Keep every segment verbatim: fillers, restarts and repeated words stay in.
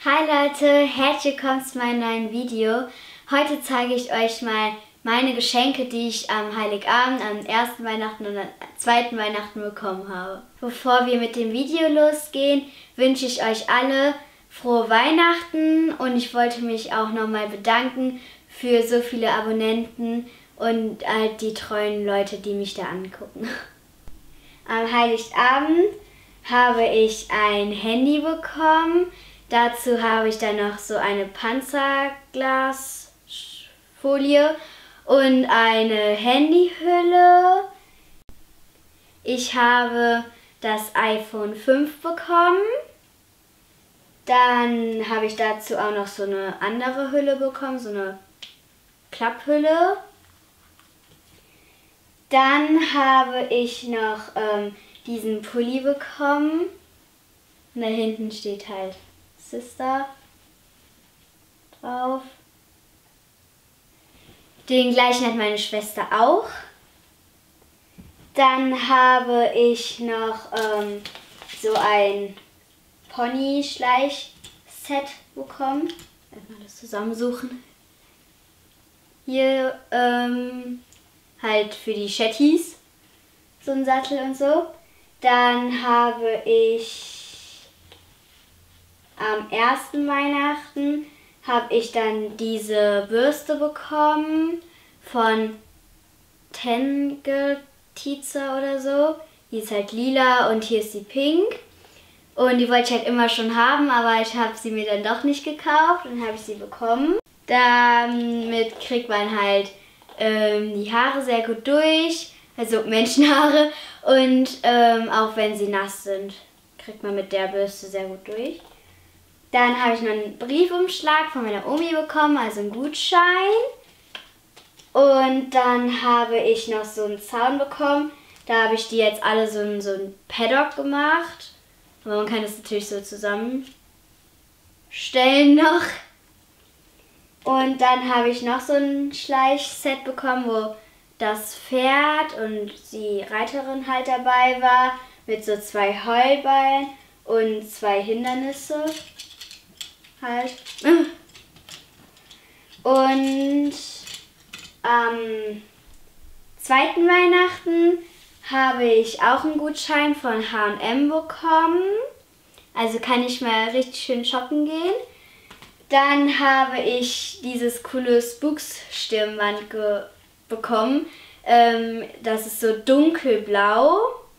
Hi Leute, herzlich willkommen zu meinem neuen Video. Heute zeige ich euch mal meine Geschenke, die ich am Heiligabend, am ersten Weihnachten und am zweiten Weihnachten bekommen habe. Bevor wir mit dem Video losgehen, wünsche ich euch alle frohe Weihnachten und ich wollte mich auch nochmal bedanken für so viele Abonnenten und halt die treuen Leute, die mich da angucken. Am Heiligabend habe ich ein Handy bekommen. Dazu habe ich dann noch so eine Panzerglasfolie und eine Handyhülle. Ich habe das iPhone fünf bekommen. Dann habe ich dazu auch noch so eine andere Hülle bekommen, so eine Klapphülle. Dann habe ich noch ähm, diesen Pulli bekommen. Und da hinten steht halt Sister drauf. Den gleichen hat meine Schwester auch. Dann habe ich noch ähm, so ein Pony-Schleich-Set bekommen. Erstmal das zusammensuchen. Hier ähm, halt für die Chattis so ein Sattel und so. Dann habe ich am ersten Weihnachten habe ich dann diese Bürste bekommen von Tengeltitzer oder so. Die ist halt lila und hier ist sie pink. Und die wollte ich halt immer schon haben, aber ich habe sie mir dann doch nicht gekauft und dann habe ich sie bekommen. Damit kriegt man halt ähm, die Haare sehr gut durch, also Menschenhaare. Und ähm, auch wenn sie nass sind, kriegt man mit der Bürste sehr gut durch. Dann habe ich noch einen Briefumschlag von meiner Omi bekommen, also einen Gutschein. Und dann habe ich noch so einen Zaun bekommen. Da habe ich die jetzt alle so ein, so ein Paddock gemacht. Aber man kann das natürlich so zusammenstellen noch. Und dann habe ich noch so ein Schleichset bekommen, wo das Pferd und die Reiterin halt dabei war. Mit so zwei Heulballen und zwei Hindernisse. Halt. Und am zweiten Weihnachten habe ich auch einen Gutschein von H und M bekommen. Also kann ich mal richtig schön shoppen gehen. Dann habe ich dieses coole Spooks-Stirnband bekommen. Ähm, das ist so dunkelblau.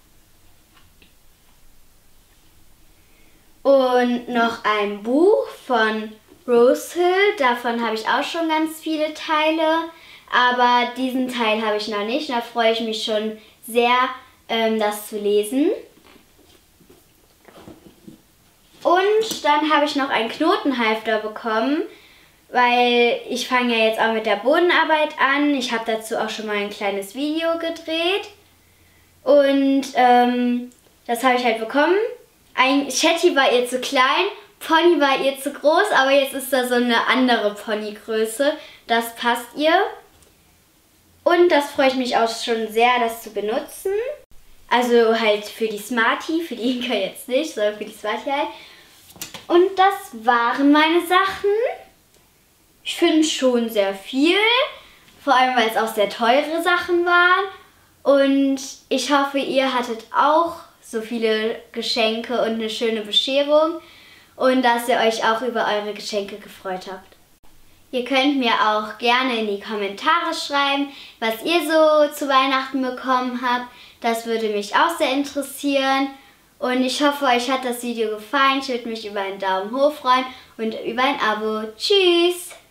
Und noch ein Buch von Rose Hill. Davon habe ich auch schon ganz viele Teile. Aber diesen Teil habe ich noch nicht. Da freue ich mich schon sehr, ähm, das zu lesen. Und dann habe ich noch einen Knotenhalfter bekommen, weil ich fange ja jetzt auch mit der Bodenarbeit an. Ich habe dazu auch schon mal ein kleines Video gedreht. Und ähm, das habe ich halt bekommen. Ein Chatty war ihr zu klein, Pony war ihr zu groß, aber jetzt ist da so eine andere Ponygröße. Das passt ihr. Und das freue ich mich auch schon sehr, das zu benutzen. Also halt für die Smarty, für die Inka jetzt nicht, sondern für die Smarty halt. Und das waren meine Sachen. Ich finde schon sehr viel, vor allem weil es auch sehr teure Sachen waren. Und ich hoffe, ihr hattet auch so viele Geschenke und eine schöne Bescherung und dass ihr euch auch über eure Geschenke gefreut habt. Ihr könnt mir auch gerne in die Kommentare schreiben, was ihr so zu Weihnachten bekommen habt. Das würde mich auch sehr interessieren. Und ich hoffe, euch hat das Video gefallen. Ich würde mich über einen Daumen hoch freuen und über ein Abo. Tschüss!